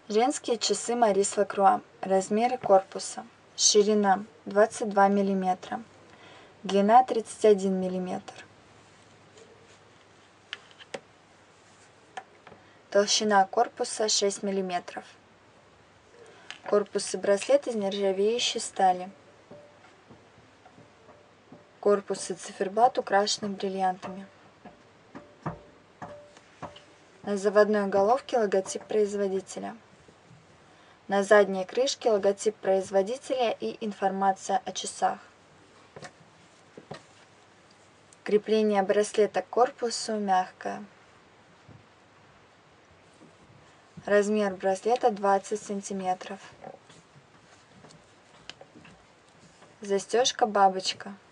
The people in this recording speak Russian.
Женские часы Марис Лакруа. Размеры корпуса. Ширина 22 мм. Длина 31 мм. Толщина корпуса 6 мм. Корпус и браслет из нержавеющей стали. Корпус и циферблат украшены бриллиантами. На заводной головке логотип производителя. На задней крышке логотип производителя и информация о часах. Крепление браслета к корпусу мягкое. Размер браслета 20 см. Застежка бабочка.